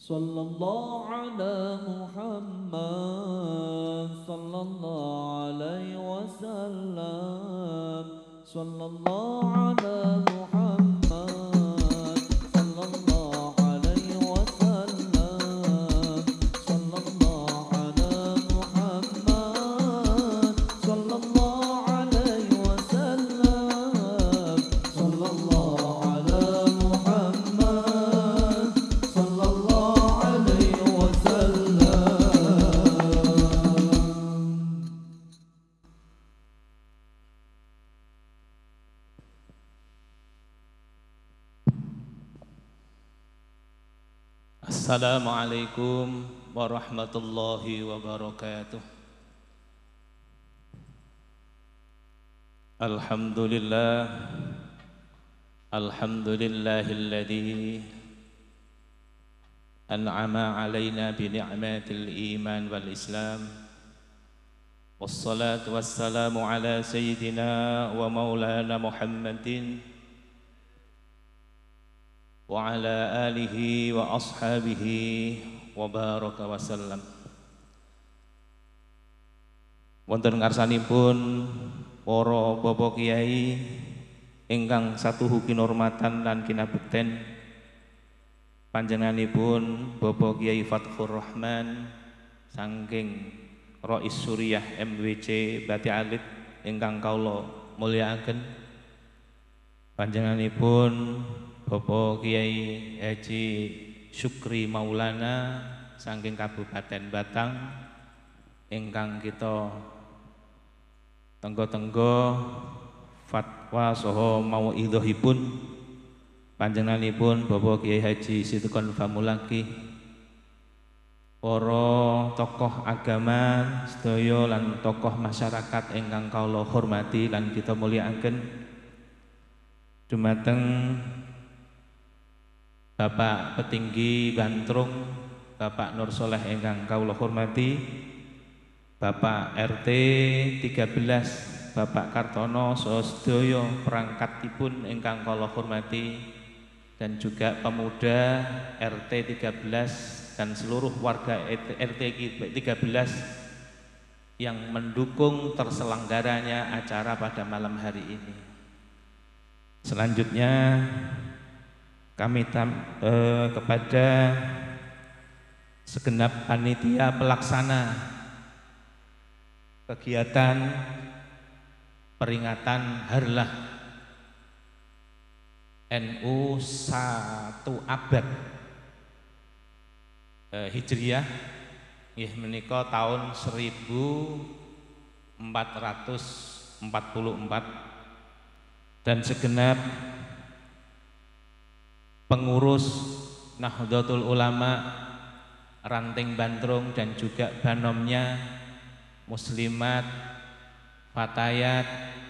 صلى الله على محمد صلى الله عليه وسلم صلى الله على محمد صلى الله عليه وسلم صلى الله على محمد صلى الله عليه وسلم صلى الله على محمد صلى الله عليه وسلم. Assalamualaikum warahmatullahi wabarakatuh. Alhamdulillah, alhamdulillahilladzi an'ama alaina bi ni'matil iman wal islam. Wassalatu wassalamu ala sayyidina wa maulana Muhammadin wa ala alihi wa ashabihi wa baraka wa sallam. Wonten ngarsanipun para bapak kiai ingkang satuhu kinurmatan lan kinabekten, panjenenganipun Bapak Kiai Fathur Rahman saking Rais Suriah MWC Bati Alit ingkang kawula mulyakaken, panjenenganipun Bapak Kiai Haji Syukri Maulana saking Kabupaten Batang ingkang kita tenggo-tenggo fatwa saha mauidhahipun, panjenenganipun Bapak Kiai Haji Situkon Famulaki, para tokoh agama sedaya lan tokoh masyarakat ingkang kawula hormati lan kita mulyakaken, dumateng Bapak Petinggi Bantrung, Bapak Nur Soleh ingkang kawula hormati, Bapak RT 13, Bapak Kartono saha sedaya perangkatipun ingkang kawula hormati, dan juga pemuda RT 13 dan seluruh warga RT 13 yang mendukung terselenggaranya acara pada malam hari ini. Selanjutnya kami kepada segenap panitia pelaksana kegiatan peringatan Harlah NU 1 abad Hijriyah nggih menika tahun 1444, dan segenap pengurus Nahdlatul Ulama Ranting Bantrung dan juga banomnya, muslimat, fatayat,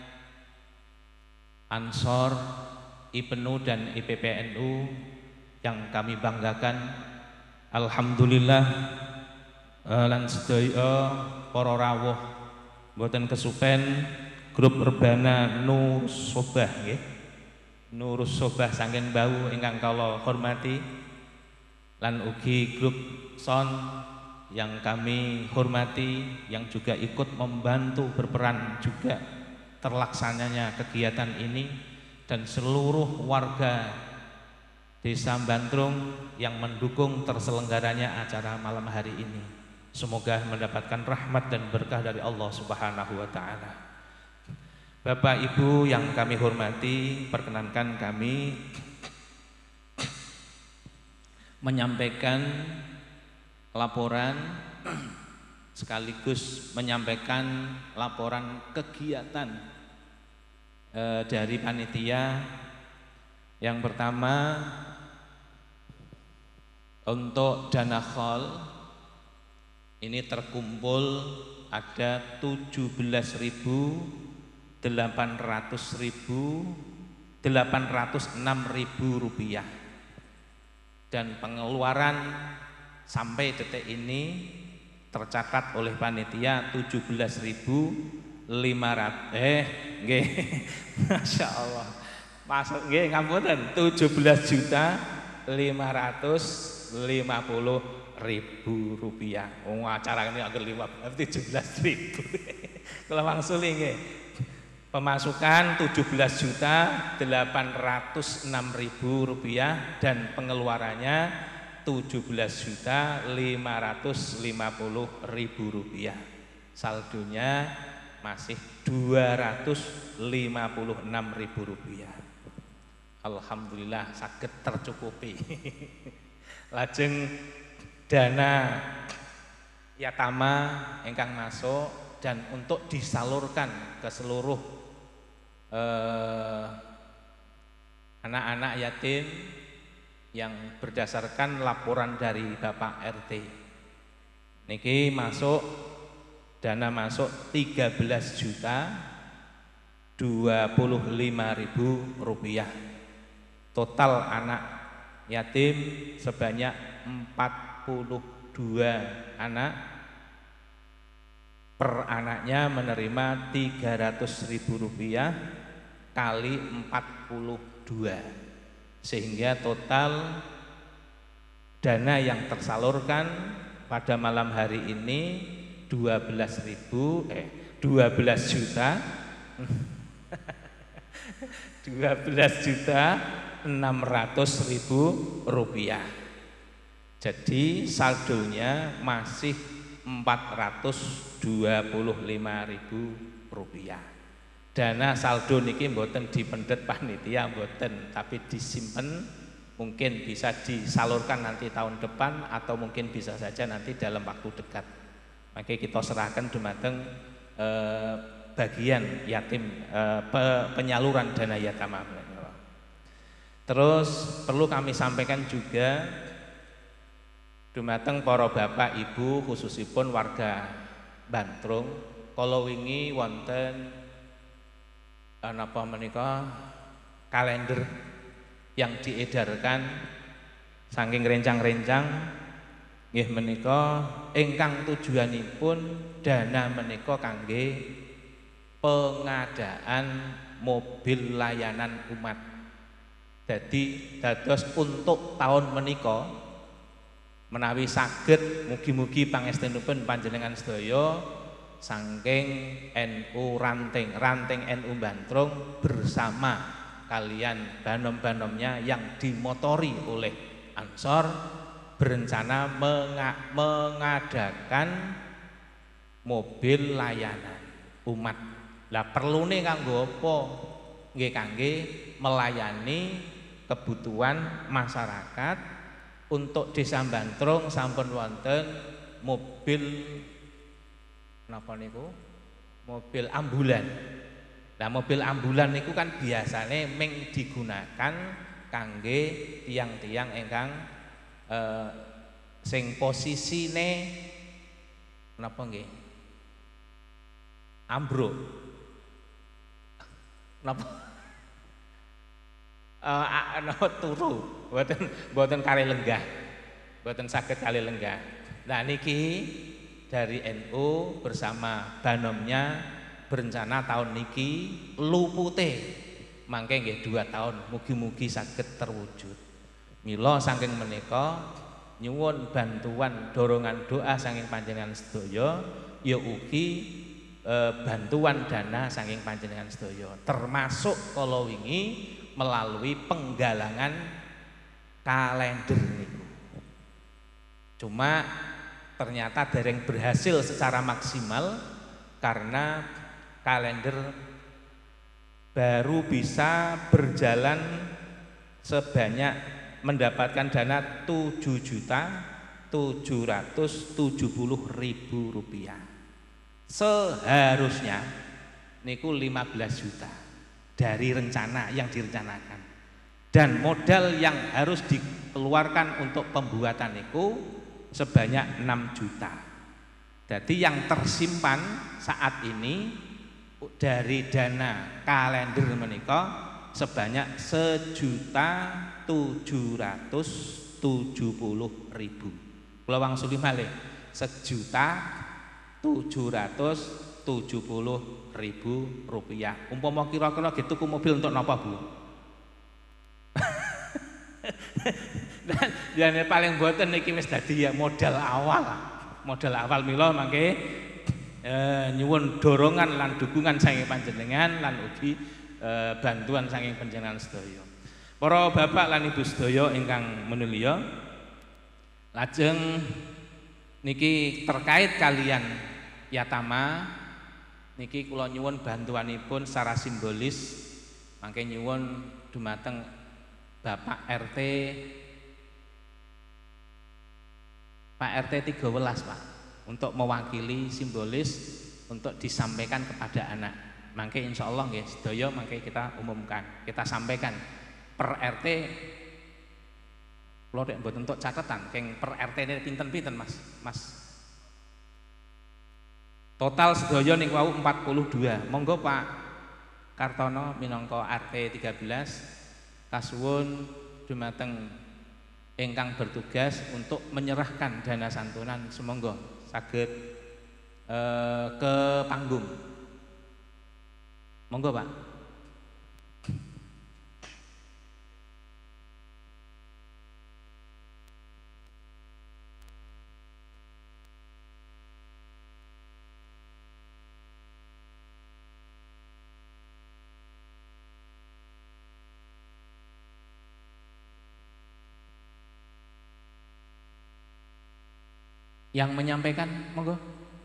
ansor, IPNU dan IPPNU yang kami banggakan. Alhamdulillah lan sedaya para rawuh mboten kesupen grup Rebana Nurus Sobah nggih, Nurus Sobah saking Bau ingkang kawula hormati, lan ugi grup Son yang kami hormati yang juga ikut membantu berperan juga terlaksananya kegiatan ini, dan seluruh warga Desa Bantrung yang mendukung terselenggaranya acara malam hari ini. Semoga mendapatkan rahmat dan berkah dari Allah Subhanahu wa taala. Bapak Ibu yang kami hormati, perkenankan kami menyampaikan laporan sekaligus menyampaikan laporan kegiatan dari panitia. Yang pertama, untuk dana khol ini terkumpul ada 806.000 rupiah, dan pengeluaran sampai detik ini tercatat oleh panitia 17.500. Nggih. Masya Allah. Masuk nggih ngapunten 17.500.000 rupiah. Oh, acara ini agak 17.000. Kalau mangsuli nggih. Pemasukan 17.806.000 rupiah dan pengeluarannya 17.550.000 rupiah. Saldonya masih 256.000 rupiah. Alhamdulillah saged tercukupi. Lajeng dana yatama ingkang masuk dan untuk disalurkan ke seluruh anak-anak yatim yang berdasarkan laporan dari Bapak RT. Niki masuk dana masuk 13.025.000 rupiah. Total anak yatim sebanyak 42 anak. Per anaknya menerima 300.000 rupiah kali 42, sehingga total dana yang tersalurkan pada malam hari ini 12 juta 12.600.000 rupiah. Jadi saldonya masih 425.000 rupiah. Dana saldo niki mboten dipendet panitia mboten, tapi disimpen, mungkin bisa disalurkan nanti tahun depan atau mungkin bisa saja nanti dalam waktu dekat. Maka kita serahkan dumateng bagian yatim penyaluran dana yatama. Terus perlu kami sampaikan juga dumateng para bapak ibu khususipun warga Bantrung, kala wingi wonten napa menika kalender yang diedarkan saking rencang-rencang nggih menika ingkang tujuanipun dana menika kangge pengadaan mobil layanan umat. Jadi dados untuk tahun menika menawi saged mugi-mugi pangestunipun panjenengan sedaya saking NU ranting NU Bantrung bersama kalian banom-banomnya yang dimotori oleh Ansor berencana mengadakan mobil layanan umat. Lah perlune kanggo apa? Nggih kangge melayani kebutuhan masyarakat. Untuk Desa Bantrung sampun wonten mobil napa niku? Mobil ambulan. Nah, mobil ambulan niku kan biasane mung digunakan kangge tiang-tiang ingkang sing posisine napa nggih? Ambruk. Napa? Turu, mboten kali lenggah. Mboten saged kali lenggah. Nah niki dari NU bersama banomnya berencana tahun niki lupute mangke nggih 2 tahun mugi-mugi saged terwujud. Mila saking menika nyuwun bantuan dorongan doa saking panjenengan sedaya ya ugi bantuan dana saking panjenengan sedaya termasuk kala wingi melalui penggalangan kalender niku. Cuma ternyata dereng berhasil secara maksimal karena kalender baru bisa berjalan sebanyak mendapatkan dana 7.770.000 rupiah. Seharusnya niku 15 juta dari rencana yang direncanakan. Dan modal yang harus dikeluarkan untuk pembuatan niku sebanyak 6 juta. Jadi yang tersimpan saat ini dari dana kalender menika sebanyak 1.770.000. Kula wangsuli malih 1.770.000 rupiah. Umpama kira-kira gitu ku mobil untuk napa Bu? Dan paling boten niki wis dadi ya modal awal. Modal awal mila mangke nyuwun dorongan lan dukungan saking panjenengan lan ugi bantuan saking panjenengan sedaya. Para bapak lan ibu sedaya ingkang menulya, lajeng niki terkait kalian yatama niki kula nyuwun bantuanipun secara simbolis mangke nyuwun dumateng Bapak RT Pak RT 13 Pak untuk mewakili simbolis untuk disampaikan kepada anak. Mangke insyaallah nggih sedaya mangke kita umumkan, kita sampaikan per RT. Kula nek mboten entuk catatan keng per RT ini pinten-pinten Mas. Total sedaya niku wau 42. Monggo Pak Kartono minangka RT 13 kasuwun dumateng ingkang bertugas untuk menyerahkan dana santunan semonggo saged ke panggung. Monggo Pak. Yang menyampaikan monggo.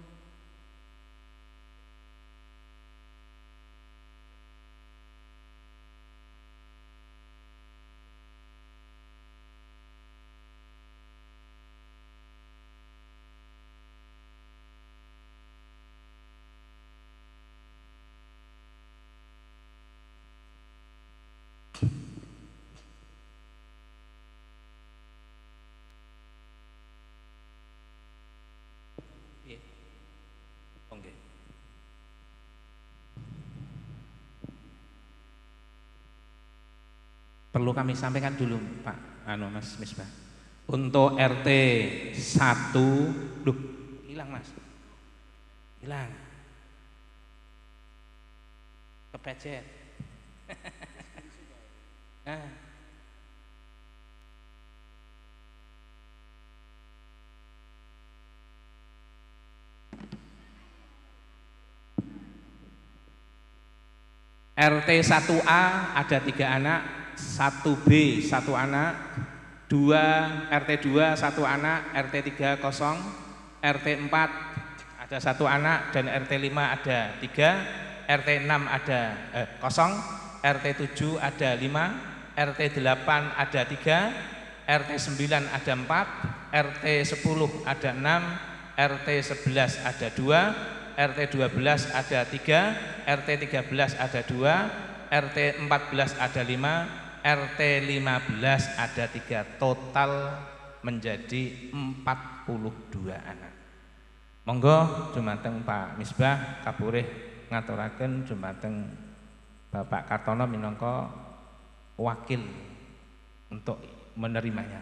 Perlu kami sampaikan dulu Pak Mas Misbah. Untuk RT 1 loh, hilang Mas. Hilang. Kepecet. Nah. RT 1A ada 3 anak, 1B 1 anak, 2 RT 2 1 anak, RT 3 kosong, RT 4 ada 1 anak dan RT 5 ada 3, RT 6 ada kosong, RT 7 ada 5, RT 8 ada 3, RT 9 ada 4, RT 10 ada 6, RT 11 ada 2, RT 12 ada 3, RT 13 ada 2, RT 14 ada 5, RT 15 ada 3, total menjadi 42 anak. Monggo dumateng Pak Misbah kapurih ngaturaken dumateng Bapak Kartono minangka wakil untuk menerimanya.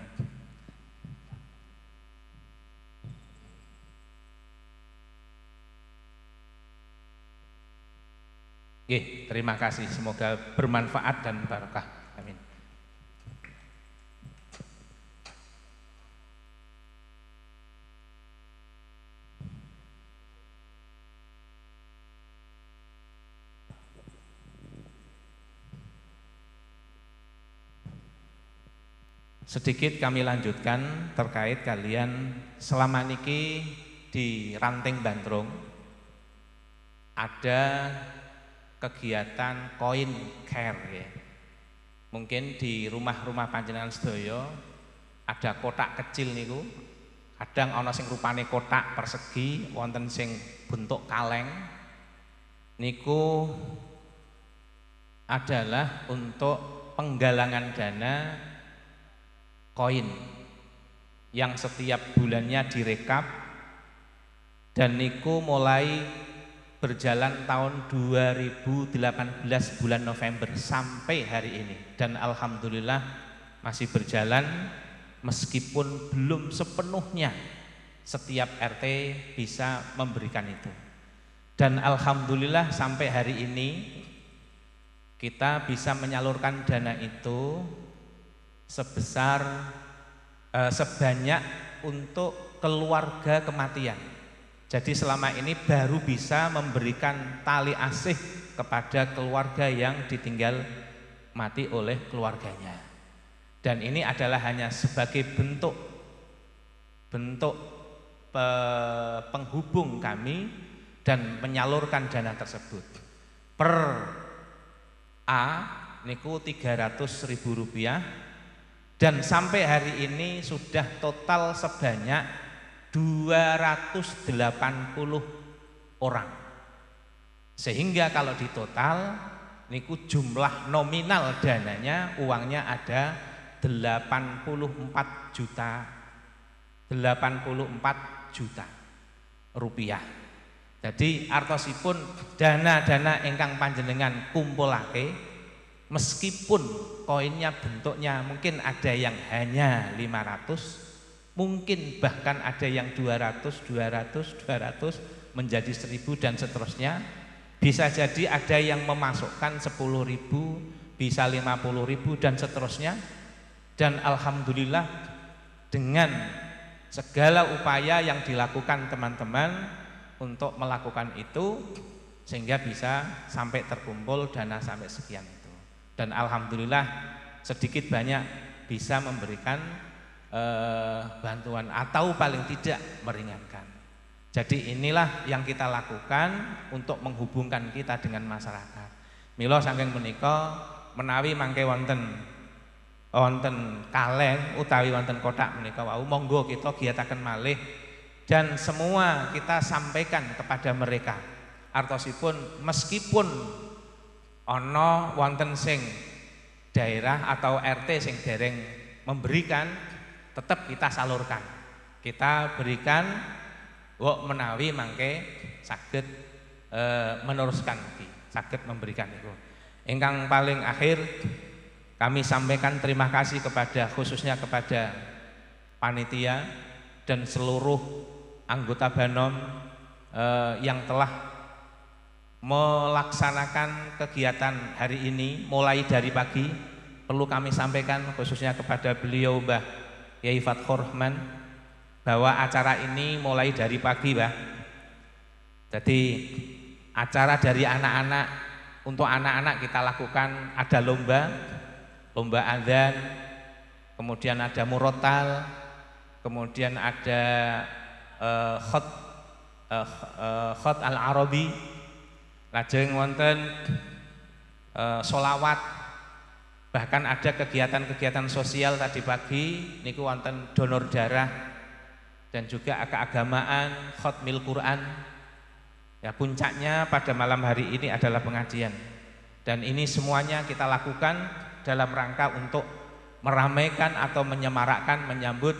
Terima kasih, semoga bermanfaat dan barokah. Amin. Sedikit kami lanjutkan terkait kalian selama niki di Ranting Bantrung ada kegiatan koin care ya. Mungkin di rumah-rumah panjenengan sedaya ada kotak kecil niku. Kadang ana sing rupane kotak persegi, wonten sing bentuk kaleng. Niku adalah untuk penggalangan dana koin yang setiap bulannya direkap dan niku mulai berjalan tahun 2018 bulan November sampai hari ini dan alhamdulillah masih berjalan meskipun belum sepenuhnya setiap RT bisa memberikan itu. Dan alhamdulillah sampai hari ini kita bisa menyalurkan dana itu sebesar sebanyak untuk keluarga kematian. Jadi selama ini baru bisa memberikan tali asih kepada keluarga yang ditinggal mati oleh keluarganya. Dan ini adalah hanya sebagai bentuk penghubung kami dan menyalurkan dana tersebut. Per A niku Rp300.000 dan sampai hari ini sudah total sebanyak 280 orang. Sehingga kalau ditotal niku jumlah nominal dananya, uangnya ada 84 juta rupiah. Jadi artosipun dana-dana ingkang panjenengan kumpulake, meskipun koinnya bentuknya mungkin ada yang hanya 500, mungkin bahkan ada yang 200 menjadi 1000 dan seterusnya. Bisa jadi ada yang memasukkan 10.000, bisa 50.000 dan seterusnya. Dan alhamdulillah dengan segala upaya yang dilakukan teman-teman untuk melakukan itu, sehingga bisa sampai terkumpul dana sampai sekian itu. Dan alhamdulillah sedikit banyak bisa memberikan bantuan atau paling tidak meringankan. Jadi inilah yang kita lakukan untuk menghubungkan kita dengan masyarakat. Mila saking menika menawi mangke wonten kaleng utawi wonten kotak menika wau, monggo kita giyataken malih dan semua kita sampaikan kepada mereka. Artosipun meskipun ana wonten sing daerah atau RT sing dereng memberikan, tetap kita salurkan. Kita berikan wok menawi mangke saged meneruskan iki, saged memberikan itu. Ingkang paling akhir kami sampaikan terima kasih khususnya kepada panitia dan seluruh anggota Banom yang telah melaksanakan kegiatan hari ini mulai dari pagi. Perlu kami sampaikan khususnya kepada beliau Mbah Kyai Fatkhur Rahman bahwa acara ini mulai dari pagi, Mbah. Jadi acara dari anak-anak, untuk anak-anak kita lakukan ada lomba adzan, kemudian ada murotal, kemudian ada khot al-arabi, lajeng wonten sholawat, bahkan ada kegiatan-kegiatan sosial tadi pagi niku wonten donor darah dan juga keagamaan, khotmil Quran. Ya, puncaknya pada malam hari ini adalah pengajian. Dan ini semuanya kita lakukan dalam rangka untuk meramaikan atau menyemarakkan menyambut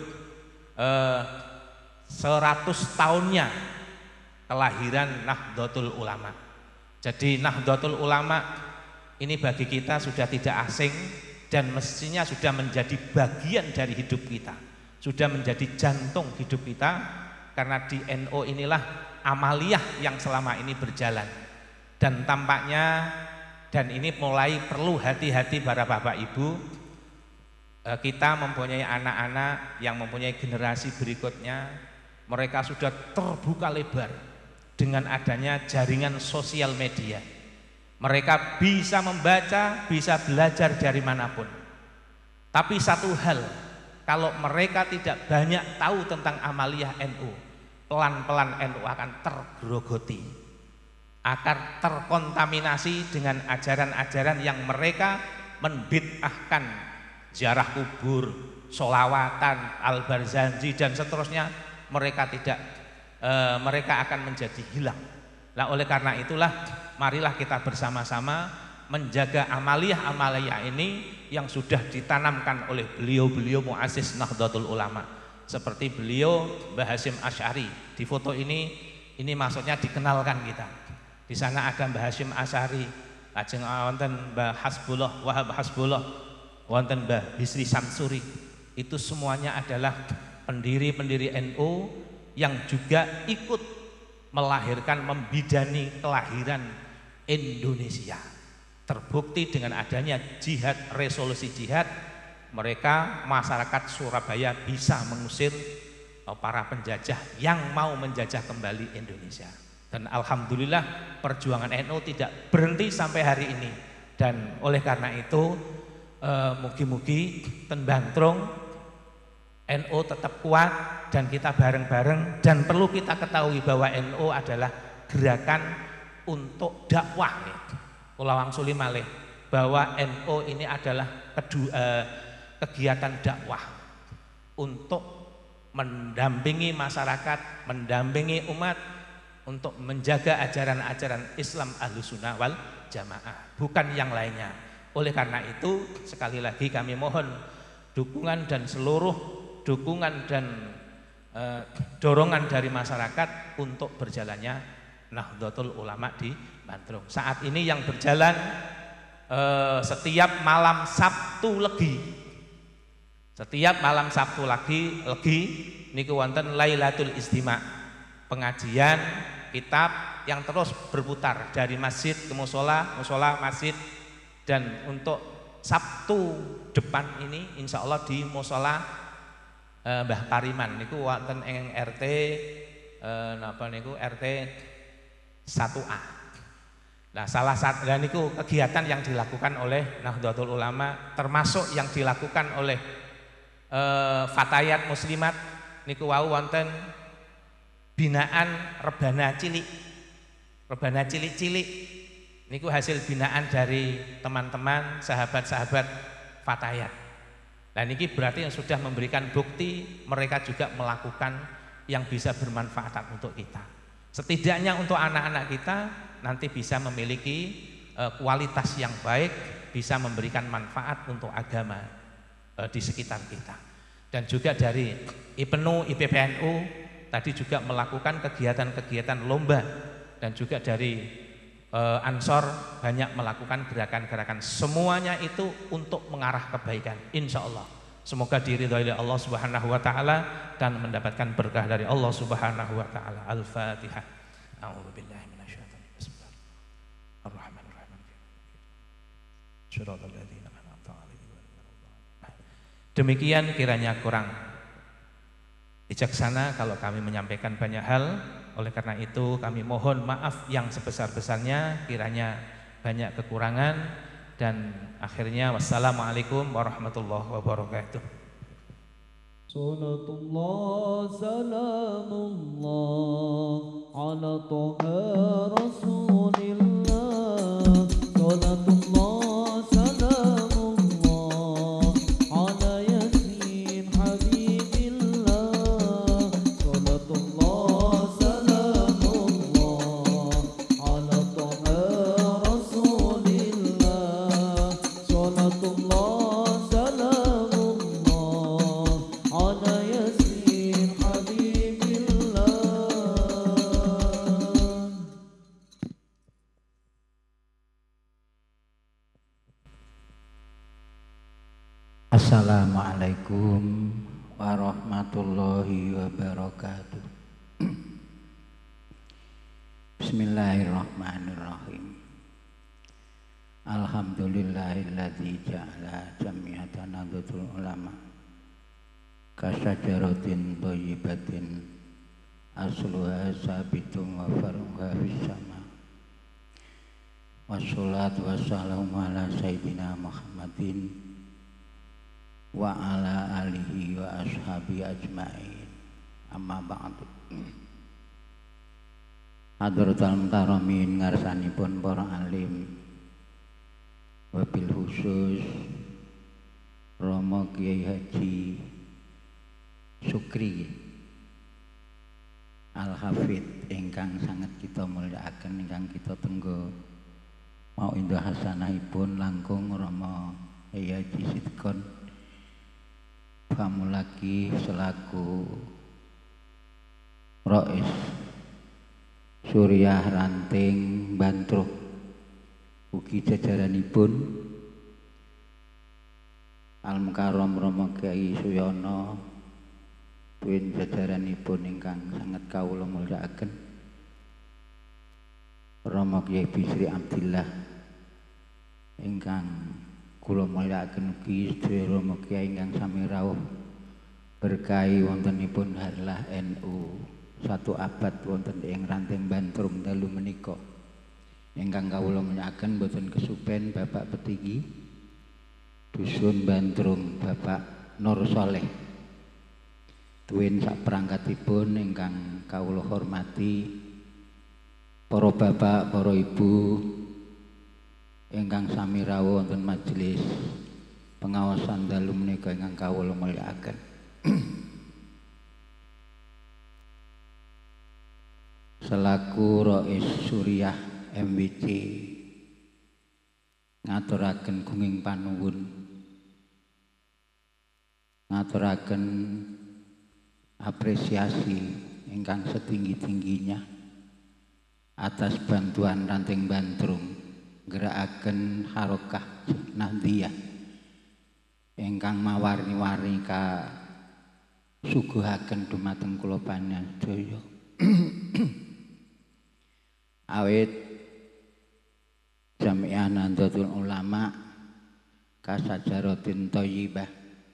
100 tahunnya kelahiran Nahdlatul Ulama. Jadi Nahdlatul Ulama ini bagi kita sudah tidak asing dan mestinya sudah menjadi bagian dari hidup kita, sudah menjadi jantung hidup kita, karena di NU inilah amaliyah yang selama ini berjalan. Dan tampaknya, dan ini mulai perlu hati-hati para bapak ibu, kita mempunyai anak-anak yang mempunyai generasi berikutnya, mereka sudah terbuka lebar dengan adanya jaringan sosial media. Mereka bisa membaca, bisa belajar dari manapun. Tapi satu hal, kalau mereka tidak banyak tahu tentang amaliyah NU, pelan-pelan NU akan tergerogoti, akan terkontaminasi dengan ajaran-ajaran yang mereka membid'ahkan, ziarah kubur, sholawatan, al-barzanji dan seterusnya. Mereka akan menjadi hilang. Nah, oleh karena itulah marilah kita bersama-sama menjaga amaliyah-amaliyah ini yang sudah ditanamkan oleh beliau-beliau muassis Nahdlatul Ulama. Seperti beliau Mbah Hasyim Asy'ari. Di foto ini maksudnya dikenalkan kita. Di sana ada Mbah Hasyim Asy'ari, lajeng wonten Mbah Hasbullah, Wahab Hasbullah, wonten Mbah Bisri Samsuri. Itu semuanya adalah pendiri-pendiri NU yang juga ikut melahirkan, membidani kelahiran Indonesia. Terbukti dengan adanya jihad, resolusi jihad, mereka masyarakat Surabaya bisa mengusir para penjajah yang mau menjajah kembali Indonesia. Dan alhamdulillah perjuangan NU tidak berhenti sampai hari ini. Dan oleh karena itu mugi-mugi ten Bantrung NU tetap kuat dan kita bareng-bareng. Dan perlu kita ketahui bahwa NU adalah gerakan untuk dakwah. Kula wangsuli malih bahwa NU ini adalah kegiatan dakwah untuk mendampingi masyarakat, mendampingi umat untuk menjaga ajaran-ajaran Islam Ahlussunnah wal Jamaah, bukan yang lainnya. Oleh karena itu sekali lagi kami mohon dukungan dan seluruh dukungan dan dorongan dari masyarakat untuk berjalannya Nahdlatul Ulama di Bantrung. Saat ini yang berjalan setiap malam Sabtu Legi. Setiap malam Sabtu Legi niku wonten Lailatul Istima, pengajian kitab yang terus berputar dari masjid ke musola, musola masjid. Dan untuk Sabtu depan ini insya Allah di musola Mbah Pariman niku wonten ing RT napa niku RT 1A. Nah, salah satu dan niku kegiatan yang dilakukan oleh Nahdlatul Ulama, termasuk yang dilakukan oleh Fatayat Muslimat niku wau wonten binaan rebana cilik. Rebana cilik-cilik niku hasil binaan dari teman-teman sahabat-sahabat Fatayat. Dan ini berarti yang sudah memberikan bukti mereka juga melakukan yang bisa bermanfaat untuk kita. Setidaknya untuk anak-anak kita nanti bisa memiliki kualitas yang baik, bisa memberikan manfaat untuk agama di sekitar kita. Dan juga dari IPNU, IPPNU tadi juga melakukan kegiatan-kegiatan lomba, dan juga dari Ansor banyak melakukan gerakan-gerakan. Semuanya itu untuk mengarah kebaikan, insya Allah. Semoga diridhoi oleh Allah Subhanahu wa taala dan mendapatkan berkah dari Allah Subhanahu wa taala. Al-Fatihah. A'udzubillahi minasyaitonir rajim. Bismillahirrahmanirrahim. Shiratal ladzina an'amta 'alaihim. Demikian kiranya kurang bijaksana kalau kami menyampaikan banyak hal. Oleh karena itu kami mohon maaf yang sebesar-besarnya kiranya banyak kekurangan. Dan akhirnya wassalamualaikum warahmatullahi wabarakatuh. Salatullah salamullah ala toha rasulillah. Salatullah salamullah ala yasin habibillah. Salatullah salamullah ala toha rasulillah. Salatullah salamullah ala yasin habibillah. Assalamualaikum warahmatullahi wabarakatuh. Bismillahirrahmanirrahim. Alhamdulillahilladzi ja'ala jami'atan Nahdlatul Ulama kasyajaratin thayyibatin asluha sabitun wa faruha fis sama. Wassalatu wassalamu ala sayyidina Muhammadin wa ala alihi wa ashabi ajma'in. Amma ba'du. Hadratul mutaramin ngarsanipun para alim, wabil khusus Romo Kiai Haji Sukri Al-Hafidh ingkang sangat kita mulyakaken, ingkang kita tenggo mau indah hasanahipun langkung Romo Kiai Haji Sidkon Famulaki selaku Rois Suriah Ranting Bantrung, ugi jajaranipun Al-Mukarram Romo Kiai Suyono, tuwin jajaranipun ingkang sangat kawula mulyakaken Romo Kiai Bisri Abdillah ingkang kula mulyakaken ugi sedaya Rama Kyai ingkang sami rawuh berkahi wontenipun Harlah NU 1 abad wonten ing Ranting Bantrum dalu menika. Ingkang kawula mulyakaken boten kesupen Bapak Petinggi Dusun Bantrum Bapak Nur Soleh. Tuwin sak perangkatipun ingkang kawula hormati para bapak, para ibu ingkang sami rawuh wonten majelis pengawasan dalu menika ingkang kawula mulyakaken. Selaku Rais Suriah MWC ngaturaken gunging panuwun, ngaturaken apresiasi ingkang setinggi-tingginya atas bantuan Ranting Bantrum gerakaken harokah Nahdiyah ingkang mawarni-warni ka suguhaken dumateng kula panjenengan awit Jamiah Nahdlatul Ulama kasajaratin thayyibah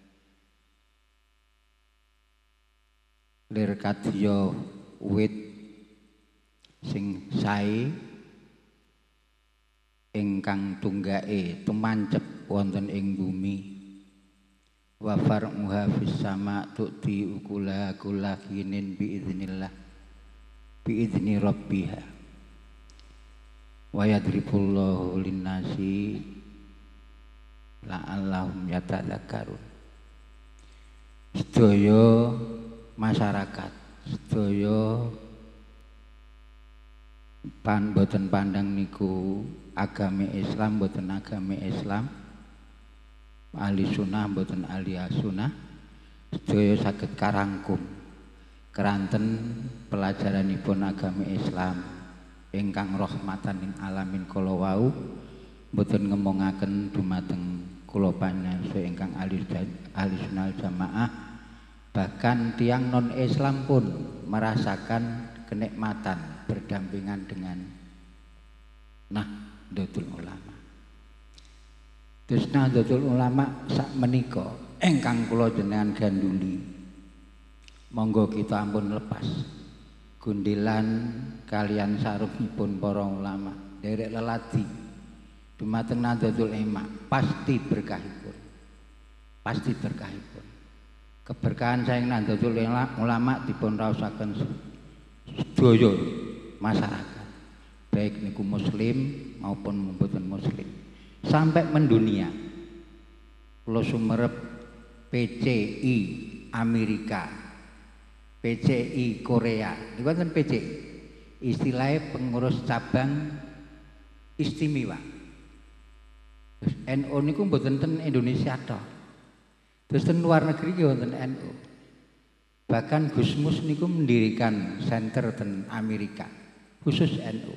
lir kadya wit sing sae ingkang tunggake tumancep wonten ing bumi wa far'uha fis sama tu'ti ukula kullakinin biiznillah biizni rabbiha wa yadribullahu linnasi la'allahum yatadzakkarun. Sedaya masyarakat, sedaya boten pandang niku agami Islam boten agami Islam, ahli sunnah boten ahli sunnah, sedaya saged karangkum keranten pelajaranipun agami Islam ingkang rahmatan lil alamin kala wau boten ngemongaken dumateng kula panjenengan ingkang ahli sunnah jamaah, bahkan tiang non Islam pun merasakan kenikmatan berdampingan dengan Nahdlatul Ulama. Terus Nahdlatul Ulama sak menika ingkang kula jenengan ganduli, monggo kita ampun lepas gundilan kalian sarungipun para ulama derek leladi dumateng Nahdlatul Ulama, pasti berkahipun, pasti berkahipun. Keberkahan saking Nahdlatul Ulama dipun raosaken sedaya masyarakat, baik niku muslim maupun mboten muslim, sampai mendunia. Kula sumerep PCI Amerika, PCI Korea, niku wonten PCI, istilahnya pengurus cabang istimewa. Terus NU niku mboten ten Indonesia tok. Terus ten luar negeri ki wonten NU. Bahkan Gus Mus niku mendirikan center ten Amerika khusus NU.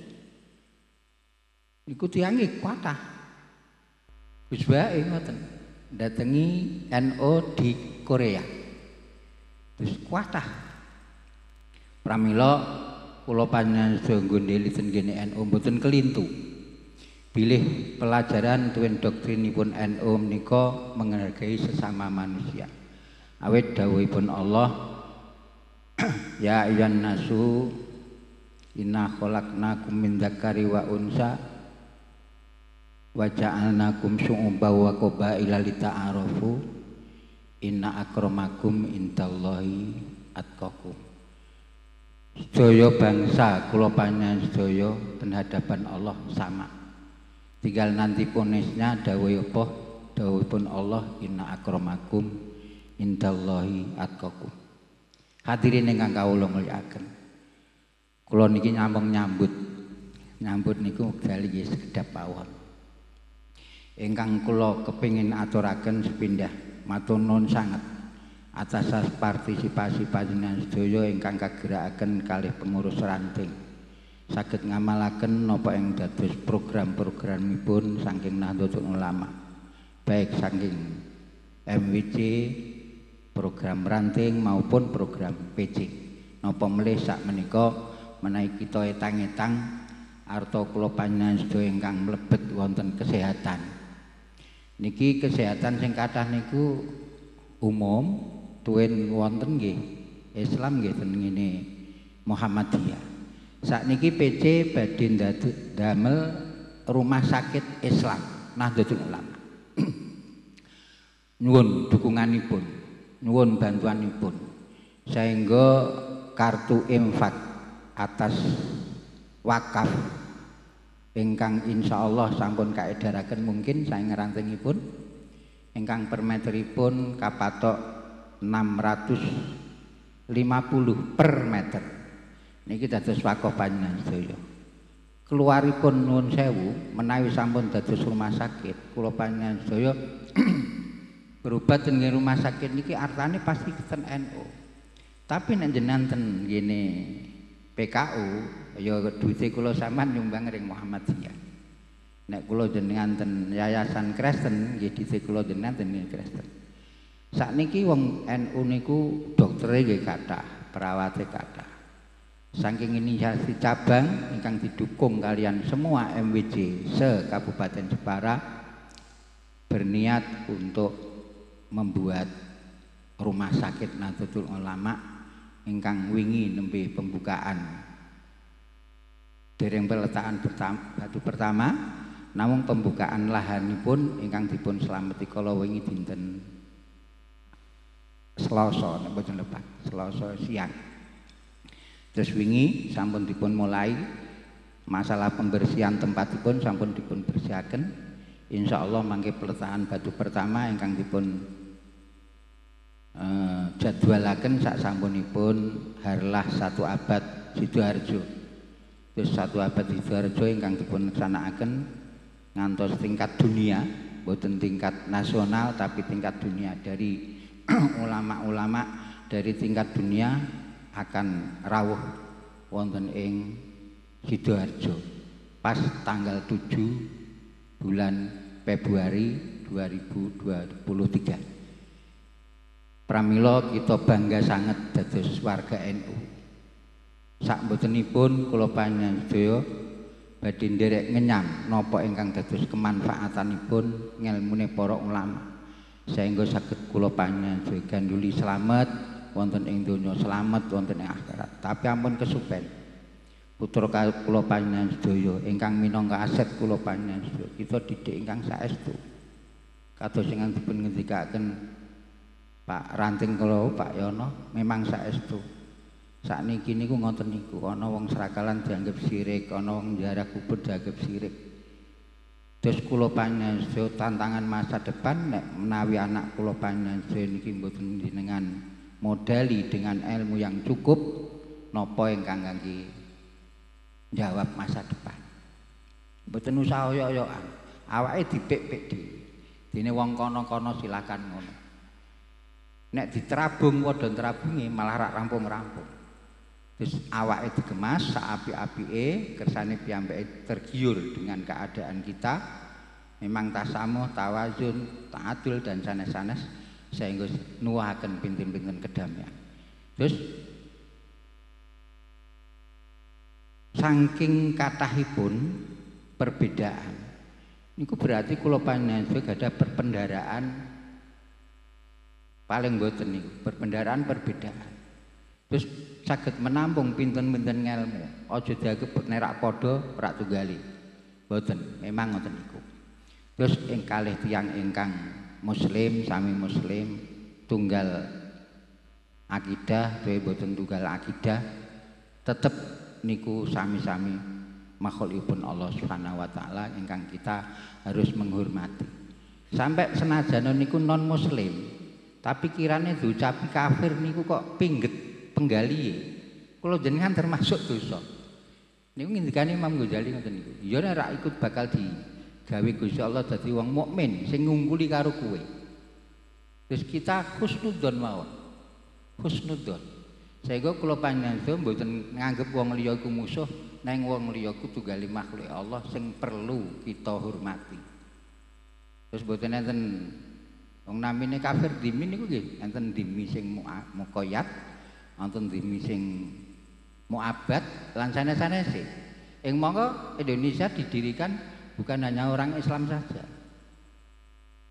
Niku tiange kuatah. Gus bae ngoten. Datengi NU di Korea. Terus kuatah. Pramila kula panjenengan sedaya nggondheli ten kene NU mboten kelintu. Bilih pelajaran tuwin doktrinipun NU menika menghargai sesama manusia. Awit dawuhipun Allah, ya ayyuhan nasu inna khalaqnakum min dzakari wa unsa wa ja'alnakum syu'uban wa qabaila lita'arafu inna akramakum indallahi atqakum. Sedaya bangsa kula panjenengan sedaya ten hadapan Allah sama. Tinggal nanti ponisnya dawuh apa? Dawuhipun Allah inna akramakum indallahi atqakum. Hadirin ingkang kawula mulyakaken. Kula niki nyambut niku wekdal iki sekedhap pawon. Ingkang kula kepingin aturaken sepindah matur nuwun sanget atas partisipasi panjenengan sedaya ingkang kageraken kalih pengurus ranting. Saged ngamalaken napa ing dados program-programipun saking Nahdlatul Ulama. Baik saking MWC program ranting maupun program PC. Napa melih sak menika menawi kita etang-etang arta kula panjenengan sedaya ingkang mlebet wonten kesehatan. Niki kesehatan sing kathah niku umum tuwin wonten nggih Islam nggih ten ngene Muhammadiyah. Sakniki PC badhe damel rumah sakit Islam Nahdlatul Ulama. Nyuwun dukunganipun, nyuwun bantuanipun sehingga kartu infak atas wakaf ingkang insyaallah sampun kaedaraken mungkin saya ngerantingipun ingkang per meteripun kapatok 650 per meter. Niki dados wakaf panjenengan sedaya. Keluaripun nuwun sewu menawi sampun dados rumah sakit kula panjenengan sedaya berobat teng rumah sakit niki artane pasti ten NU. Tapi nek jenengan ten ngene PKU ya duite kula sampean nyumbang ring Muhammadiyah. Nek kula jenengan ten Yayasan Kristen nggih duite kula jenengan ten Kristen. Sakniki wong NU niku doktere nggih kathah, perawate kathah. Saking inisiasi cabang ingkang didukung kalian semua MWJ se-Kabupaten Jepara berniat untuk membuat rumah sakit Nahdlatul Ulama ingkang wingi nembe pembukaan dereng peletakan batu pertama namung pembukaan lahanipun ingkang dipun slameti kala wingi dinten Selasa nek boten lepat Selasa siang. Terus wingi sampun dipun mulai masalah pembersihan tempatipun sampun dipun bersihaken. Insyaallah mangke peletakan batu pertama ingkang dipun jadwalaken sak sampunipun harlah 1 abad Sidoarjo. Terus 1 abad Sidoarjo ingkang dipun laksanakaken ngantos tingkat dunia, boten tingkat nasional tapi tingkat dunia dari ulama-ulama dari tingkat dunia akan rawuh wonten ing Sidoarjo pas tanggal 7 bulan Februari 2023. Pramila kita bangga sangat dados warga NU. Sakmbotenipun kula panjenengan sedaya badhe nderek ngenyang napa ingkang dados kemanfaatanipun ngilmune para ulama sehingga saged kula panjenengan sedaya ganduli slamet wonten ing donya, slamet wonten ing akhirat. Tapi ampun kesupen putra kula panjenengan sedaya ingkang minangka aset kula panjenengan sedaya kita didik ingkang saestu. Kados ingkang dipun ngendikaken Pak Ranting kula Pak Yono memang saestu. Sakniki niku ngoten niku, ana wong serakalan dianggep sirik, ana wong ziarah kubur dianggep sirik. Terus kula panjenengan sedaya tantangan masa depan nek menawi anak kula panjenengan sedaya niki mboten jenengan modali dengan ilmu yang cukup napa ingkang kangge jawab masa depan. Mboten usah oyok-oyokan. Awake dipik-pik dhewe. Dene wong kono-kono silakan ngono. Nek diterabung padha terabungi malah rak rampung-rampung. Terus awake digemas saapi-apike kersane piyambake tergiur dengan keadaan kita memang tasamuh, tawazun, ta'adul dan sanes-sanes sehingga nuwuhaken pinten-pinten kedamaian. Terus saking kathahipun perbedaan niku berarti kula panjenengan gadah perpendaraan paling boten niku perpendaraan perbedaan. Terus saged menampung pinten-pinten ngelmu. Aja dianggep nerak padha rak tunggali. Boten, memang ngoten niku. Terus ing kalih tiyang ingkang muslim, sami muslim, tunggal akidah, dhewe boten tunggal akidah, tetep niku sami-sami makhlukipun Allah Subhanahu wa taala ingkang kita harus menghormati. Sampai senajan niku non muslim, tapi kirane diucapi kafir niku kok pingget penggalihe. Kula jenengan termasuk dosa. Niku ngendikane Imam Ghazali ngoten niku. Ya nek rak ikut bakal digawe Gusti Allah dadi wong mukmin sing ngungkuli karo kowe. Terus kita husnudzon mawon. Husnudzon. Sehingga kula panjenengan mboten nganggep wong liya iku musuh, nang wong liya iku tunggale makhluk Allah sing perlu kita hormati. Terus mboten enten wong namine kafir dimi niku nggih, enten dimi sing muqayyad, enten dimi sing muabad lan sanes-sanese. Ing monggo Indonesia didirikan bukan hanya orang Islam saja.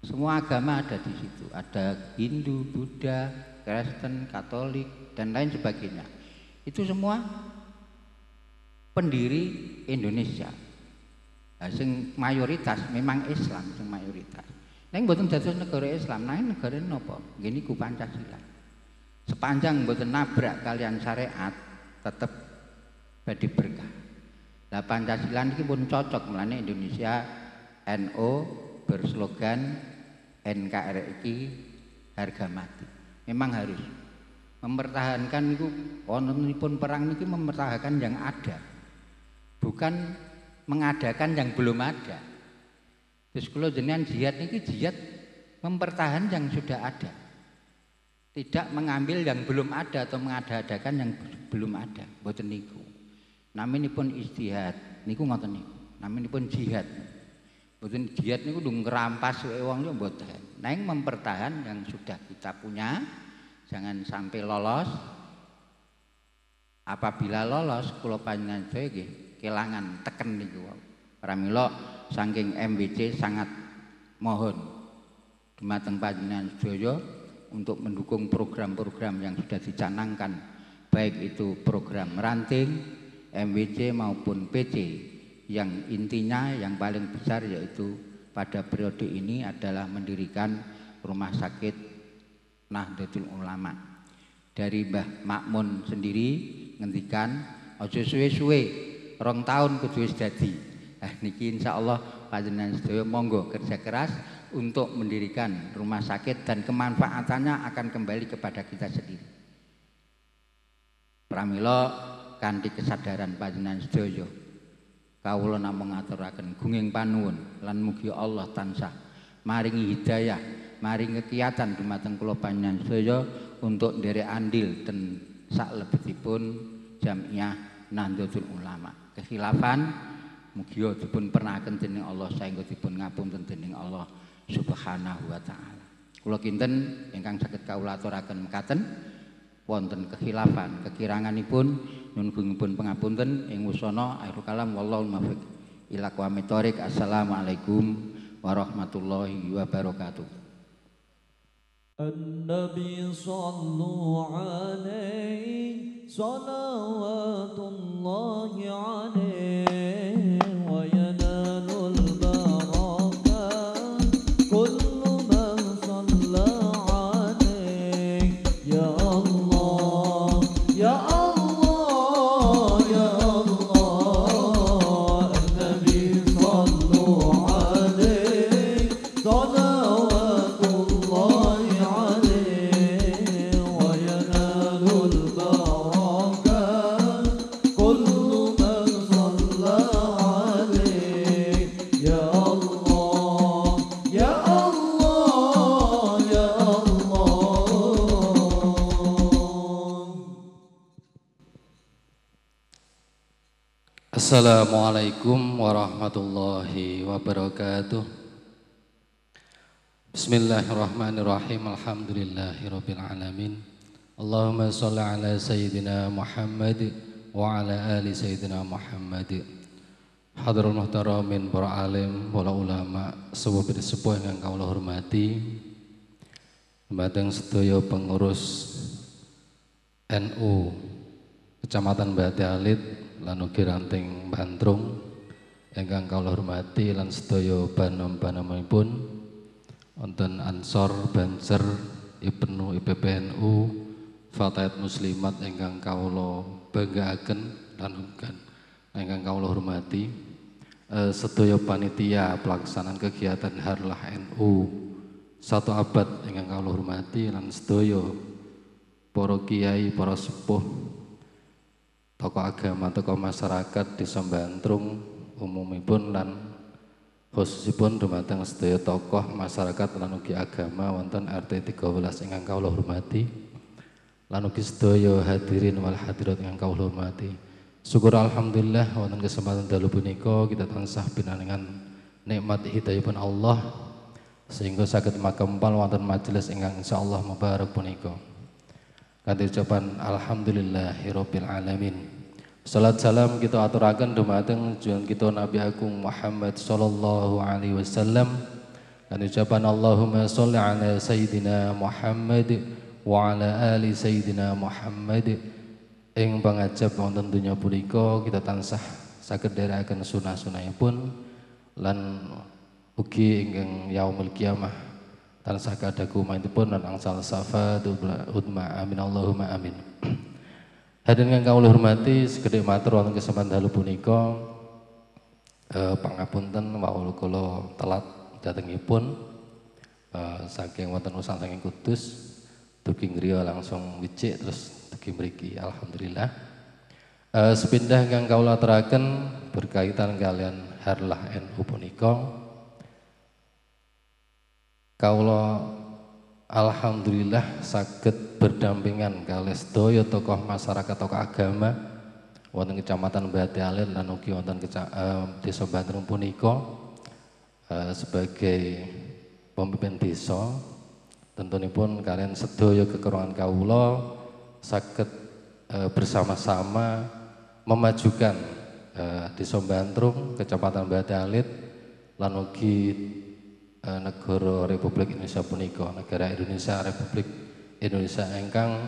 Semua agama ada di situ. Ada Hindu, Buddha, Kristen, Katolik dan lain sebagainya. Itu semua pendiri Indonesia. Nah, sing mayoritas memang Islam, sing mayoritas. Neng mboten dados negara Islam, nang negara napa? Nggih niku Pancasila. Sepanjang mboten nabrak kalian syariat, tetep badhe berkah. Lah Pancasila niki pun cocok melane Indonesia NU berslogan NKRI harga mati. Memang harus mempertahankan niku wontenipun perang niki mempertahankan yang ada. Bukan mengadakan yang belum ada. Terus kalau jenengan jihad niki jihad mempertahankan yang sudah ada. Tidak mengambil yang belum ada atau mengada-adakan yang belum ada. Mboten niku. Naminipun ijtihad niku ngoten niku. Naminipun jihad. Mboten jihad niku ndung ngrampas wong niku mboten. Neng mempertahankan yang sudah kita punya. Jangan sampai lolos. Apabila lolos kula panjenengan sedaya nggih kelangan teken niku. Pramila saking MBC sangat mohon dumateng panjenengan sedaya untuk mendukung program-program yang sudah dicanangkan, baik itu program ranting, MBC maupun PC, yang intinya yang paling besar yaitu pada periode ini adalah mendirikan rumah sakit Nahdlatul Ulama. Dari Mbah Makmun sendiri ngendikan aja suwe-suwe 2 tahun kudu wis dadi. Niki insyaallah panjenengan sedaya monggo kerja keras untuk mendirikan rumah sakit dan kemanfaatannya akan kembali kepada kita sendiri. Pramila kanthi kesadaran panjenengan sedaya kawula namung ngaturaken gunging panuwun lan mugi Allah tansah maringi hidayah, maringi kekiyatan dumateng kula panjenengan sedaya untuk nderek andil dan saklebetipun Jamiah Nahdlatul Ulama. Kekhilafan mugi dipun pernahken dening Allah saengga dipun ngapunten dening Allah Subhanahu wa taala. Kula kinten ingkang saged kawula aturaken mekaten wonten kekhilafan, kekiranganipun nyuwun pangapunten ing wusana akhir kalam wallahu muwaffiq ila aqwamit thoriq. Assalamualaikum warahmatullahi wabarakatuh. An-Nabi sallu alaihi salawatullahi alaihi wa yanalul barakah kullu man salla alaihi ya Allah ya Allah ya Allah. An-Nabi sallu alaihi salawatullahi Assalamualaikum warahmatullahi wabarakatuh. Bismillahirrahmanirrahim. Alhamdulillahirabbil alamin. Allahumma shalli ala sayyidina Muhammad wa ala ali sayyidina Muhammad. Hadratul muhtaramin para alim, para ulama, sepuh ingkang kawula hormati. Dumateng sedaya pengurus NU Kecamatan Bati Alit lan ugi ranting Bantrung ingkang kawula hormati lan sedaya banom-banomipun wonten Ansor, Banser, Ibnu, IPPNU, Fatayat Muslimat ingkang kawula banggaaken lan ingkang kawula hormati, sedaya panitia pelaksanaan kegiatan Harlah NU 1 abad ingkang kawula hormati lan sedaya para kiai, para sepuh, tokoh agama, tokoh masyarakat Desa Bantrung umumipun lan khususipun dumateng sedaya tokoh masyarakat lan ugi agama wonten RT 13 ingkang kawula hormati lan ugi sedaya hadirin wal hadirat ingkang kawula hormati. Syukur alhamdulillah wonten kesempatan dalu punika kita tansah pinanengan nikmat hidayahipun Allah sehingga saged makempal wonten majelis ingkang insyaallah mubarak punika. Kanthi ucapan alhamdulillahirabbil alamin. Salat salam kita aturaken dumateng junjungan kita Nabi Agung Muhammad sallallahu alaihi wasallam Lan ucapan Allahumma sholli ala sayyidina Muhammad wa ala ali sayyidina Muhammad ing pangajab wonten donya punika kita tansah saged dherekaken sunah-sunahipun lan ugi ingkang yaumul kiamah tansah kadaku maintipun lan angsal syafaat udma amin Allahumma amin. Hadirin kang kawula hormati, segede matur wonten kesempatan dalu punika pangapunten wau kula telat datengipun saking wonten urusan saking Kudus dugi griya langsung wicik terus dugi mriki alhamdulillah. Sepindah kang kawula aturaken berkaitan kalian harlah NU punika kawula alhamdulillah saged berdampingan kalih sedaya tokoh masyarakat tokoh agama wonten Kecamatan Bati Alit lan ugi wonten Desa Bantrung punika sebagai pemimpin desa tentunipun kalian sedaya kekurangan kawula saged bersama-sama memajukan Desa Bantrung Kecamatan Bati Alit lan ugi negara Republik Indonesia punika negara Indonesia Republik Indonesia ingkang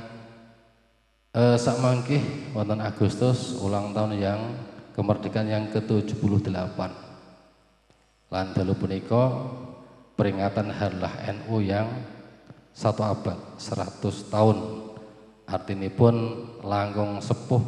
sakmangkih wonten Agustus ulang tahun yang kemerdekaan yang ke-78 lan dalu punika peringatan harlah NU yang 1 abad 100 tahun artinipun langkung sepuh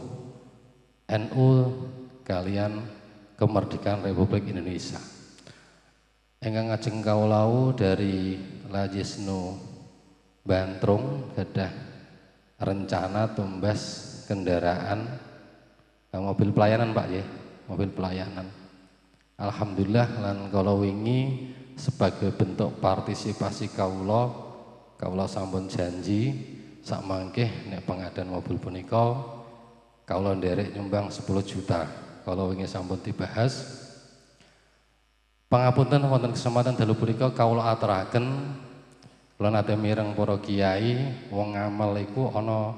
NU kalian kemerdekaan Republik Indonesia. Ingkang ngajeng kawula dari Lajisnu Bantrung gadah rencana tumbas kendaraan mobil pelayanan Pak ya, mobil pelayanan. Alhamdulillah lan kala wingi sebagai bentuk partisipasi kawula sampun janji sakmangkih nek pengadaan mobil punika kawula nderek nyumbang 10 juta. Kala wingi sampun dibahas. Pangapunten wonten kesempatan dalu punika kawula aturaken kula nate mireng para kiai wong ngamal iku ana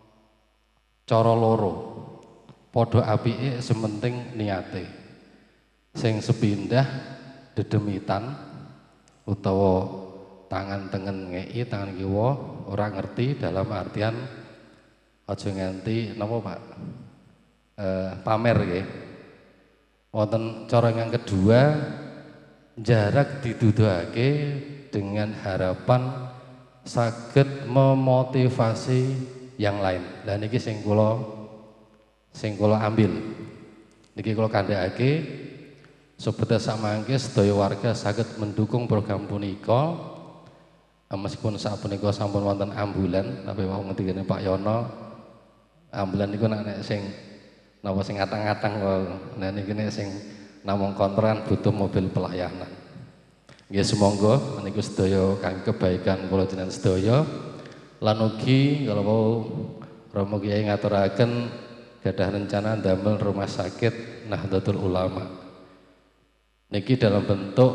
cara loro. Padha apike sementing niate. Sing sepindah dedemitan utawa tangan tengen ngeki tangan kiwa ora ngerti dalam artian aja nganti napa Pak pamer nggih. Wonten cara yang kedua jarak dituduhake dengan harapan saged memotivasi yang lain. Lah niki sing kula ambil. Niki kula kandhakake supaya samangke sedaya warga saged mendukung program punika. Meskipun saat punika sampun wonten ambulan, tapi wau ngendikane Pak Yono, ambulan niku nek sing napa sing ngatang-ngatang nah niki nek sing namung kontran butuh mobil pelayanan. Nggih sumangga menika sedaya kangge kebaikan kula jenengan sedaya lan ugi kalau mau Romo Kiai ngaturaken gadah rencana ndamel rumah sakit Nahdlatul Ulama. Niki dalam bentuk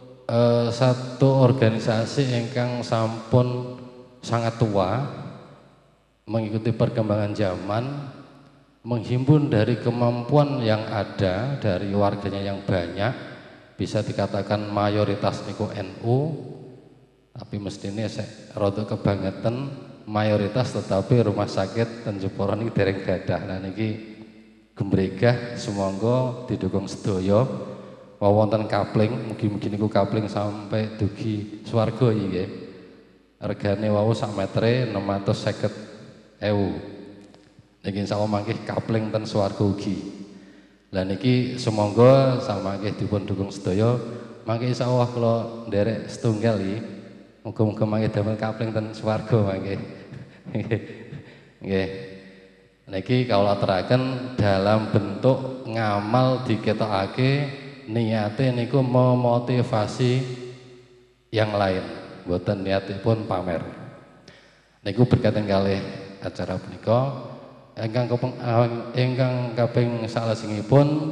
satu organisasi ingkang sampun sangat tua mengikuti perkembangan zaman menghimpun dari kemampuan yang ada dari warganya yang banyak, bisa dikatakan mayoritas niku NU, tapi mestine rada kebangetan mayoritas tetapi rumah sakit dan Jepara niki dereng gadah. Nah niki gembregah sumangga didukung sedaya wonten kapling, mugi-mugi niku kapling sampai dugi swarga iki nggih. Regane wau sak metere 650.000. Niki insyaallah mangke kapling ten swarga ugi. Lah niki sumangga samangke dipun dukung sedaya. Mangke insyaallah kula nderek setunggal iki. Muga-muga mangke damel kapling ten swarga mangke. Nggih. Niki kawula aturaken dalam bentuk ngamal diketokake niate niku memotivasi yang lain, mboten niatipun pamer. Niku berkaitan kalih acara punika. Ingkang kaping salajengipun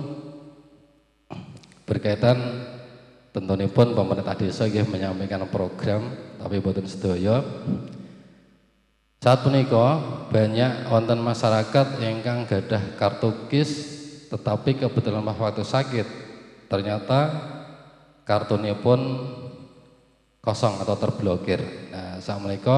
berkaitan tentunipun pemerintah desa nggih menyampaikan program tapi boten sedaya. Saat punika banyak wonten masyarakat ingkang gadah kartu KIS tetapi kebetulan waktu sakit ternyata kartunipun kosong atau terblokir. Nah, sakmenika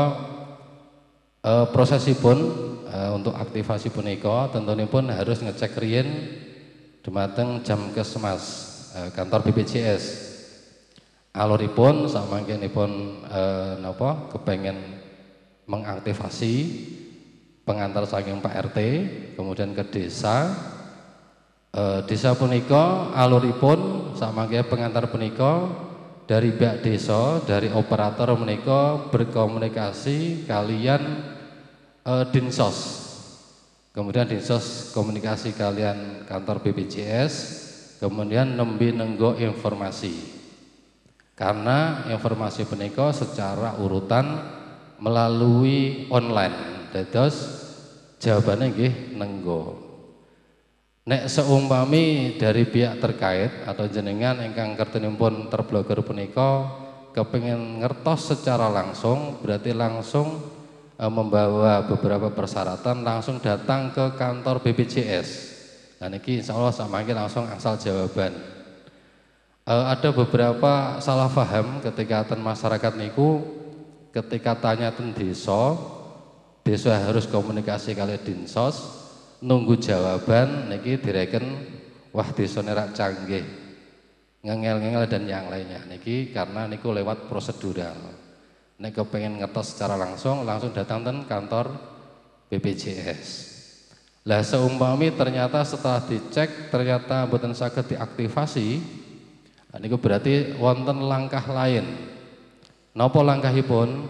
prosesipun untuk aktivasi punika tentunipun harus ngecek riyen dumateng Jamkesmas kantor BPJS. Aluripun samangkenipun napa kepengen mengaktifasi pengantar saking Pak RT kemudian ke desa. Desa punika aluripun samangke pengantar punika dari pihak desa, dari operator menika berkomunikasi kalian Dinsos. Kemudian Dinsos komunikasi kalian kantor BPJS, kemudian nembe nenggo informasi. Karena informasi punika secara urutan melalui online. Dados jawabannya nggih nenggo. Nek seumpami dari pihak terkait atau jenengan ingkang kertinipun terblokir punika kepengin ngertos secara langsung, berarti langsung membawa beberapa persyaratan langsung datang ke kantor BPJS. Nah niki insyaallah samangke langsung asal jawaban. Ada beberapa salah paham ketika ten masyarakat niku ketika tanya ten desa harus komunikasi kali Dinsos, nunggu jawaban niki direken wah desane rak canggih, ngengel-ngengel dan yang lainnya niki karena niku lewat prosedural. Nek kepengen ngetos secara langsung datang ten kantor BPJS. Lah seumpami ternyata setelah dicek ternyata mboten saged diaktifasi, niku berarti wonten langkah lain. Napa langkahipun?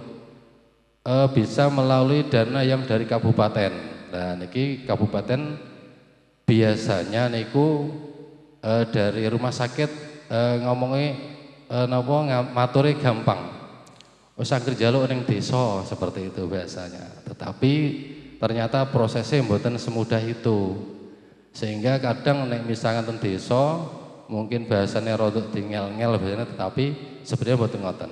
Bisa melalui dana yang dari kabupaten. Nah niki kabupaten biasanya niku dari rumah sakit ngomongnya napa maturi gampang. Wis anggere njaluk ning desa seperti itu biasanya. Tetapi ternyata prosesnya mboten semudah itu. Sehingga kadang nek misalkan teng desa mungkin bahasanya rodok tingel-ngel biasanya, tetapi sebenarnya mboten ngoten.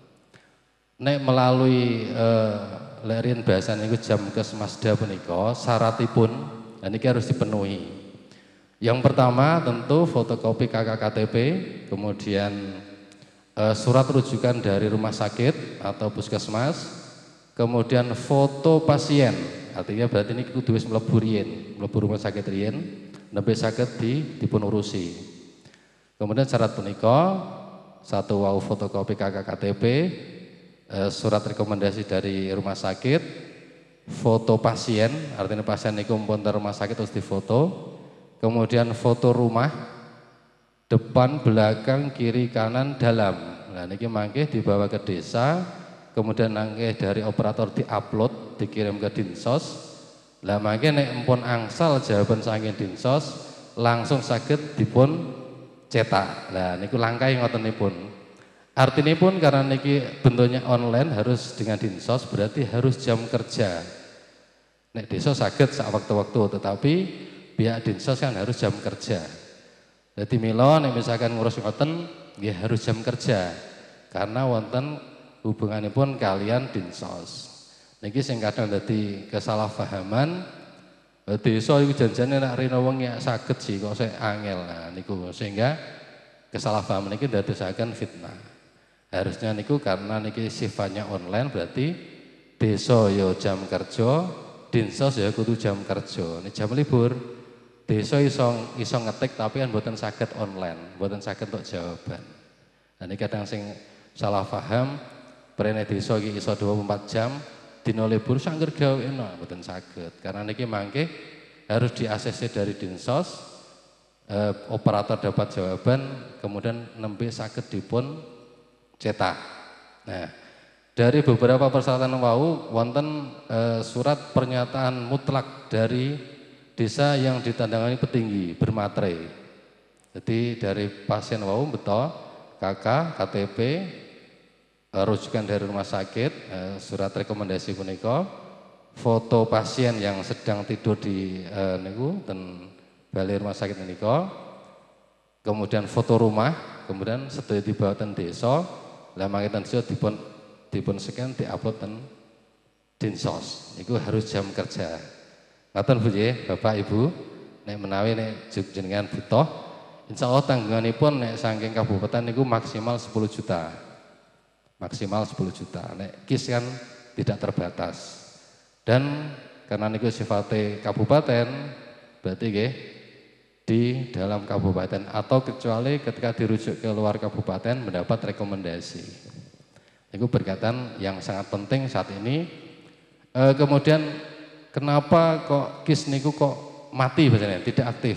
Nek melalui lerin bahasa niku Jamkesmasda punika syaratipun niki harus dipenuhi. Yang pertama tentu fotokopi KKKTP, kemudian surat rujukan dari rumah sakit atau puskesmas, kemudian foto pasien. Artinya berarti ini kudu wis mlebu riyen, mlebu rumah sakit riyen, nembe saged dipun urusi. Kemudian syarat punika satu wau fotokopi KKKTP, surat rekomendasi dari rumah sakit, foto pasien, artinya pasien niku mumpun rumah sakit terus difoto, kemudian foto rumah depan, belakang, kiri, kanan, dalam. Nah niki mangke dibawa ke desa, kemudian nangke dari operator diupload, dikirim ke Dinsos. Lah mangke nek empun angsal jawaban saking Dinsos langsung saged dipun cetak. Nah niku langkah ngotenipun. Artinipun karena niki bentuknya online harus dengan Dinsos berarti harus jam kerja. Nek desa saged sak waktu-waktu, tetapi pihak Dinsos kan harus jam kerja. Jadi mila nek misalkan ngurus ngoten nggih harus jam kerja. Karena wonten hubunganipun kalian Dinsos. Niki sing kadang dadi kesalahpahaman. Desa iku janjane nek rene wong ya saged sih kok sik angel. Nah niku sehingga kesalahpahaman niki dadosaken fitnah. Harusnya niku karena niki sifatnya online berarti desa ya jam kerja, Dinsos ya kudu jam kerja. Nek jam libur desa iso ngetik tapi kan mboten saged online, mboten saged untuk jawaban. Nah niki kadang sing salah paham prene desa iki iso 24 jam dina libur sangger gawe enak mboten saged. Karena niki mangke harus di ACC dari Dinsos, operator dapat jawaban, kemudian nembe saged dipun cetak. Nah, dari beberapa persyaratan wau wonten surat pernyataan mutlak dari desa yang ditandangani petinggi bermaterai. Jadi dari pasien wau beto KK, KTP, rujukan dari rumah sakit, surat rekomendasi punika, foto pasien yang sedang tidur di niku ten balai rumah sakit punika, kemudian foto rumah, kemudian sedaya dibawa ten desa, lah mangke ten desa dipun scan diupload ten Dinsos. Niku harus jam kerja. Ngaten Bu nggih, Bapak Ibu, nek menawi nek jenengan butuh, insyaallah tanggunganipun nek saking kabupaten niku maksimal 10 juta. maksimal 10 juta. Nek KIS kan tidak terbatas. Dan karena niku sifatnya kabupaten, berarti nggih di dalam kabupaten atau kecuali ketika dirujuk ke luar kabupaten mendapat rekomendasi. Itu berkaitan yang sangat penting saat ini. Kemudian kenapa kok KIS niku kok mati biasanya tidak aktif?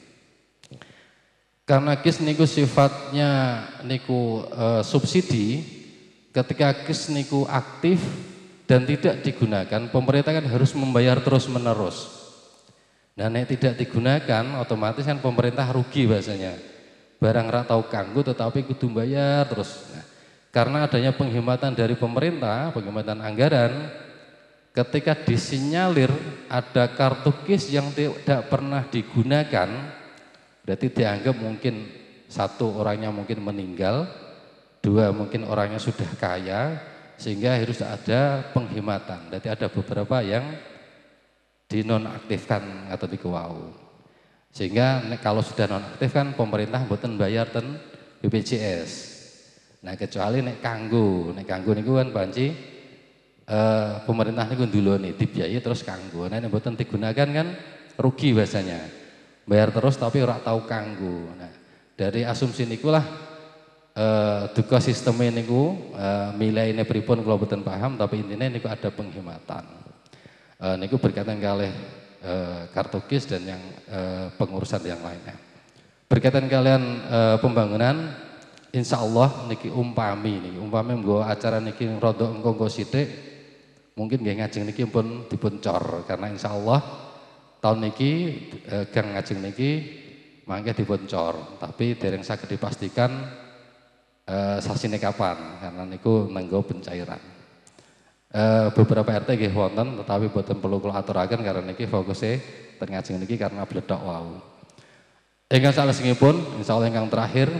Karena KIS niku sifatnya niku subsidi. Ketika KIS niku aktif dan tidak digunakan, pemerintah kan harus membayar terus menerus. Nah, nek tidak digunakan, otomatis kan pemerintah rugi bahasanya. Barang ra tau kanggo tetapi kudu bayar terus. Nah, karena adanya penghematan dari pemerintah, penghematan anggaran, ketika disinyalir ada kartu KIS yang tidak pernah digunakan, berarti dianggap mungkin satu orangnya mungkin meninggal, dua mungkin orangnya sudah kaya, sehingga harus ada penghematan. Berarti ada beberapa yang dinonaktifkan atau dikewau. Sehingga kalau sudah nonaktif kan pemerintah mboten bayar ten BPJS. Nah, kecuali nek kanggo niku kan banci pemerintah niku nduloni dibiayai terus kanggo. Nek mboten digunakan kan rugi biasanya. Bayar terus tapi ora tahu kanggo. Nah, dari asumsi nikulah duka sistemnya niku milaine pripun kula mboten paham, tapi intinya niku ada penghematan. Niku berkaitan kalih kartu KIS dan yang pengurusan yang lainnya. Berkaitan kalian pembangunan, insya Allah niki umpami menggo acara niki rada engko sithik, mungkin nggih ngajeng niki pun dipun cor karena insya Allah tahun niki gang ngajeng niki mangke dipun cor, tapi dereng saged dipastikan sasine kapan karena niku nenggo pencairan. Beberapa RT nggih wonten tetapi boten perlu kula aturaken karena niki fokusnya ten ngajeng niki karena bledok wau. Ingkang salajengipun insyaallah ingkang terakhir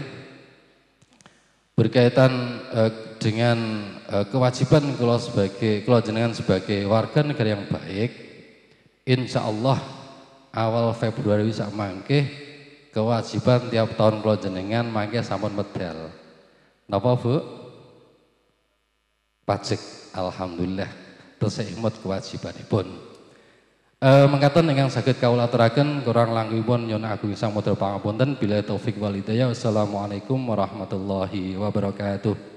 berkaitan dengan kewajiban kula jenengan sebagai warga negara yang baik, insyaallah awal Februari bisa mangke kewajiban tiap tahun kula jenengan mangke sampun medal. Napa Bu? Pajak. Alhamdulillah tesih imut kewajibanipun. Mangkaten ingkang saged kawula aturaken kurang langkungipun nyuwun agung samudra pangapunten bila taufik wal hidayah. Wassalamualaikum warahmatullahi wabarakatuh.